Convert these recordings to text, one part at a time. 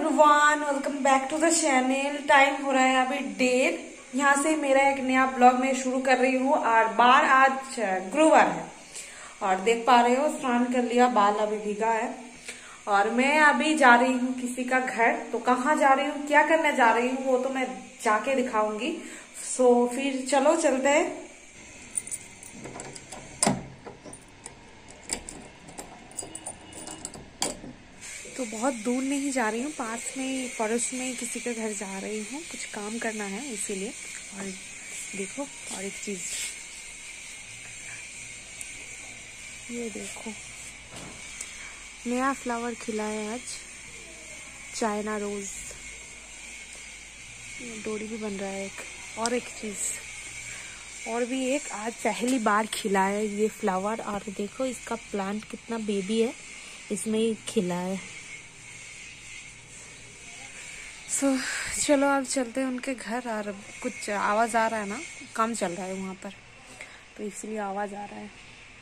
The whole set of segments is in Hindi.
Everyone, welcome back to the channel. Time हो रहा है अभी 1:30। यहाँ से मेरा एक नया ब्लॉग मैं शुरू कर रही हूँ और बार आज गुरुवार है और देख पा रहे हो स्नान कर लिया, बाल अभी भीगा है और मैं अभी जा रही हूँ किसी का घर। तो कहाँ जा रही हूँ, क्या करने जा रही हूँ वो तो मैं जाके दिखाऊंगी। सो फिर चलो चलते हैं। तो बहुत दूर नहीं जा रही हूँ, पास में पड़ोस में किसी के घर जा रही हूँ, कुछ काम करना है इसीलिए। और देखो, और एक चीज ये देखो, नया फ्लावर खिला है आज, चाइना रोज। डोरी भी बन रहा है एक। और एक चीज और भी एक आज पहली बार खिला है ये फ्लावर। और देखो इसका प्लांट कितना बेबी है, इसमें ही खिला है। चलो अब चलते हैं उनके घर। और कुछ आवाज़ आ रहा है ना, काम चल रहा है वहाँ पर, तो इसलिए आवाज़ आ रहा है।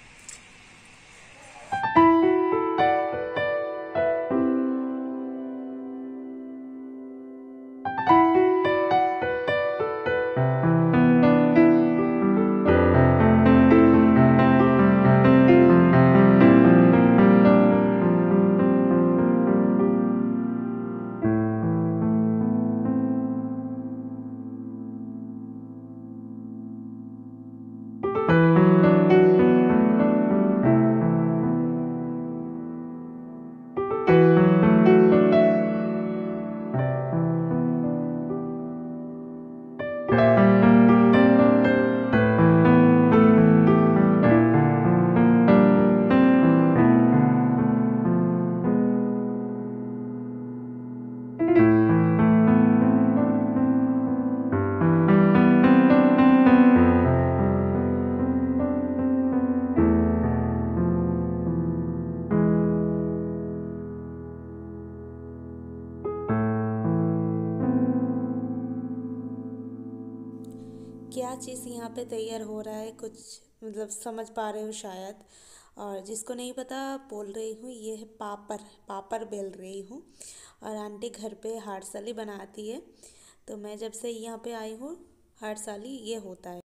क्या चीज़ यहाँ पे तैयार हो रहा है, कुछ मतलब समझ पा रहे हो शायद। और जिसको नहीं पता बोल रही हूँ, ये है पापड़। पापड़ बेल रही हूँ और आंटी घर पे हर साल ही बनाती है। तो मैं जब से यहाँ पे आई हूँ हर साल ही ये होता है।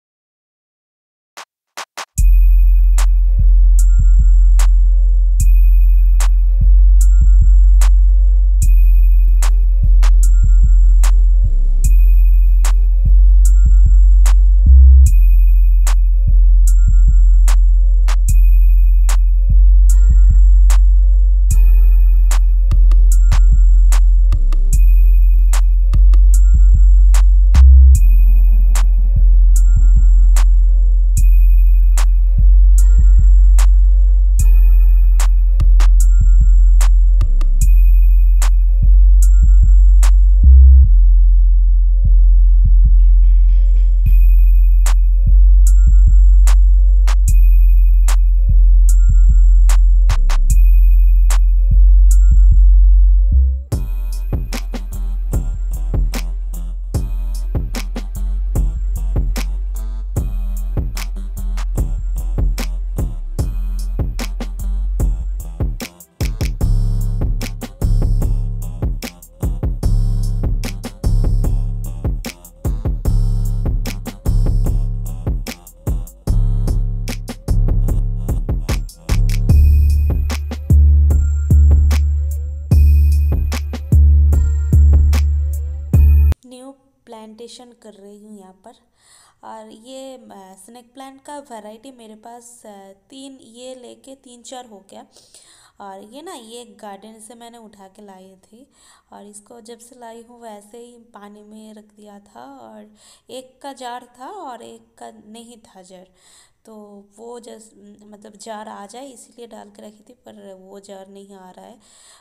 प्लांटेशन कर रही हूँ यहाँ पर। और ये स्नेक प्लांट का वैरायटी मेरे पास तीन, ये लेके 3-4 हो गया। और ये ना, ये गार्डन से मैंने उठा के लाई थी और इसको जब से लाई हूँ वैसे ही पानी में रख दिया था। और एक का जार था और एक का नहीं था जार, तो वो मतलब जार आ जाए इसीलिए डाल के रखी थी, पर वो जार नहीं आ रहा है।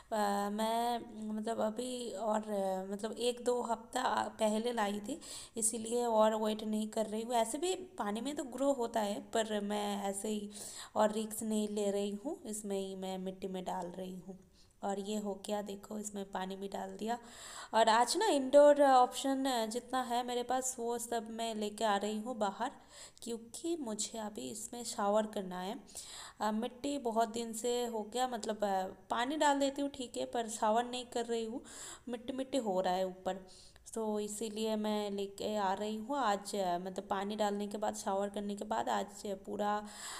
मैं मतलब अभी और मतलब 1-2 हफ्ता पहले लाई थी, इसीलिए और वेट नहीं कर रही हूँ। ऐसे भी पानी में तो ग्रो होता है, पर मैं ऐसे ही और रिक्स नहीं ले रही हूँ, इसमें ही मैं मिट्टी में डाल रही हूँ। और ये हो गया, देखो इसमें पानी भी डाल दिया। और आज ना इंडोर ऑप्शन जितना है मेरे पास वो सब मैं लेके आ रही हूँ बाहर, क्योंकि मुझे अभी इसमें शावर करना है। मिट्टी बहुत दिन से हो गया, मतलब पानी डाल देती हूँ ठीक है, पर शावर नहीं कर रही हूँ, मिट्टी मिट्टी हो रहा है ऊपर। तो इसीलिए मैं लेके आ रही हूँ आज, मतलब पानी डालने के बाद, शावर करने के बाद आज पूरा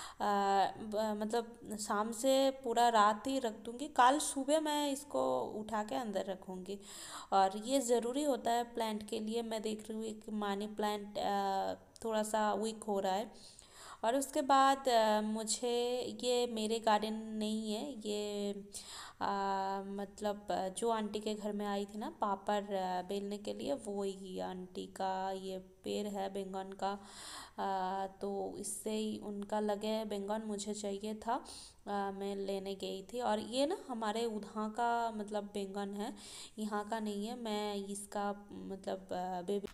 मतलब शाम से पूरा रात ही रख दूँगी, कल सुबह मैं इसको उठा के अंदर रखूँगी। और ये ज़रूरी होता है प्लांट के लिए। मैं देख रही हूँ कि मनी प्लांट थोड़ा सा वीक हो रहा है। और उसके बाद मुझे, ये मेरे गार्डन नहीं है ये, मतलब जो आंटी के घर में आई थी ना पापड़ बेलने के लिए, वो ही आंटी का ये पेड़ है बैंगन का। तो इससे ही उनका लगे है बैंगन, मुझे चाहिए था, मैं लेने गई थी। और ये ना हमारे उधर का मतलब बैंगन है, यहाँ का नहीं है। मैं इसका मतलब बेबी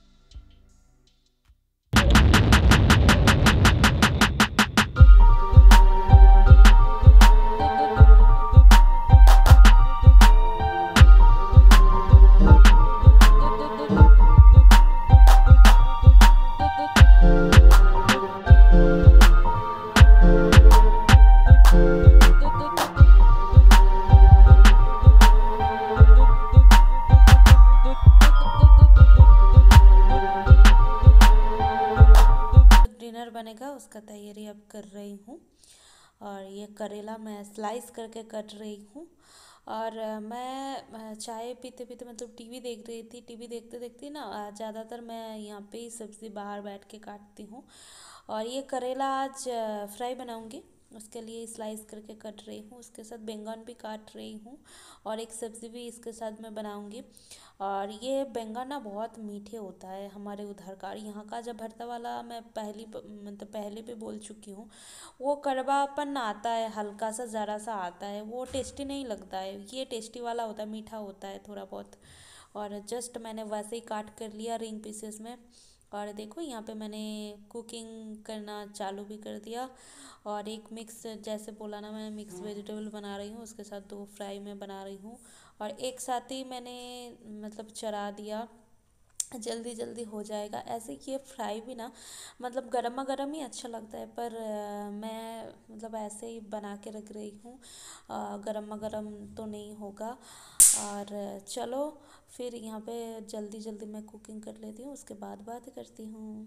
डिनर बनेगा उसका तैयारी अब कर रही हूँ। और ये करेला मैं स्लाइस करके कट रही हूँ। और मैं चाय पीते पीते मतलब टीवी देख रही थी, टीवी देखते देखते ना ज़्यादातर मैं यहाँ पे ही सब्ज़ी बाहर बैठ के काटती हूँ। और ये करेला आज फ्राई बनाऊँगी, उसके लिए स्लाइस करके कट रही हूँ, उसके साथ बैंगन भी काट रही हूँ, और एक सब्ज़ी भी इसके साथ मैं बनाऊँगी। और ये बैंगन ना बहुत मीठे होता है हमारे उधर का, यहाँ का जब भरता वाला मैं मतलब पहले भी बोल चुकी हूँ, वो कड़वापन आता है, हल्का सा ज़रा सा आता है, वो टेस्टी नहीं लगता है। ये टेस्टी वाला होता है, मीठा होता है थोड़ा बहुत। और जस्ट मैंने वैसे ही काट कर लिया रिंग पीसेस में। और देखो यहाँ पे मैंने कुकिंग करना चालू भी कर दिया। और एक मिक्स, जैसे बोला ना मैं मिक्स वेजिटेबल बना रही हूँ, उसके साथ 2 फ्राई में बना रही हूँ। और एक साथ ही मैंने मतलब चढ़ा दिया, जल्दी जल्दी हो जाएगा। ऐसे ये फ्राई भी ना मतलब गरमा गरम ही अच्छा लगता है, पर मैं मतलब ऐसे ही बना के रख रही हूँ, गरमा गरम तो नहीं होगा। और चलो फिर यहाँ पे जल्दी जल्दी मैं कुकिंग कर लेती हूँ, उसके बाद बात करती हूँ।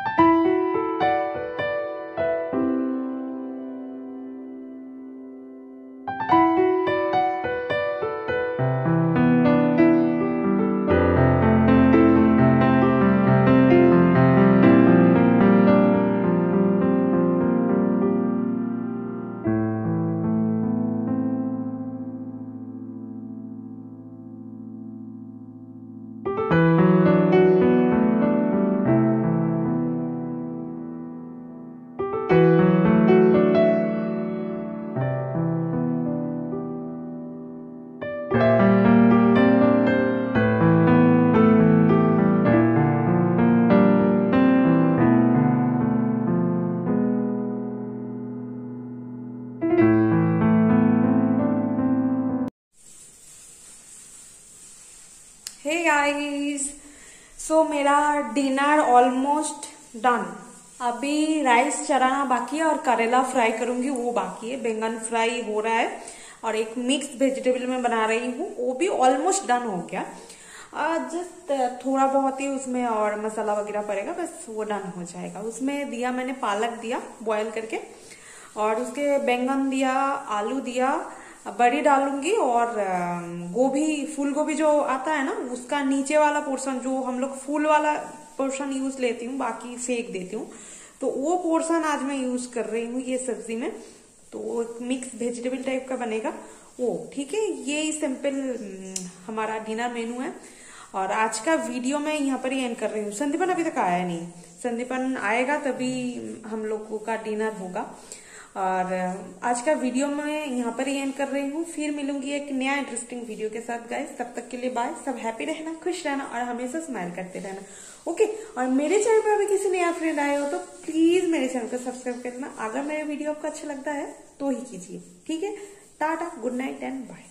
हे गाइस, सो मेरा डिनर ऑलमोस्ट डन। अभी राइस चढ़ाना बाकी है और करेला फ्राई करूंगी, वो बाकी है। बैंगन फ्राई हो रहा है और एक मिक्स वेजिटेबल में बना रही हूँ, वो भी ऑलमोस्ट डन हो गया। जस्ट थोड़ा बहुत ही उसमें और मसाला वगैरह पड़ेगा, बस वो डन हो जाएगा। उसमें दिया मैंने पालक दिया बॉयल करके, और उसके बैंगन दिया, आलू दिया, बड़ी डालूंगी, और गोभी, फूल गोभी जो आता है ना, उसका नीचे वाला पोर्शन, जो हम लोग फूल वाला पोर्शन यूज लेती हूँ, बाकी फेंक देती हूँ, तो वो पोर्शन आज मैं यूज कर रही हूँ ये सब्जी में। तो मिक्स वेजिटेबल टाइप का बनेगा वो, ठीक है। ये सिंपल हमारा डिनर मेनू है। और आज का वीडियो मैं यहाँ पर ही एंड कर रही हूँ। संदीपन अभी तक आया नहीं, संदीपन आएगा तभी हम लोगों का डिनर होगा। और आज का वीडियो मैं यहाँ पर ही एंड कर रही हूँ। फिर मिलूंगी एक नया इंटरेस्टिंग वीडियो के साथ गाइस। तब तक के लिए बाय। सब हैप्पी रहना, खुश रहना और हमेशा स्माइल करते रहना, ओके। और मेरे चैनल पर अभी किसी नया फ्रेंड आए हो तो प्लीज मेरे चैनल को सब्सक्राइब करना। अगर मेरे वीडियो आपको अच्छा लगता है तो ही कीजिए, ठीक है। Tata, good night and bye.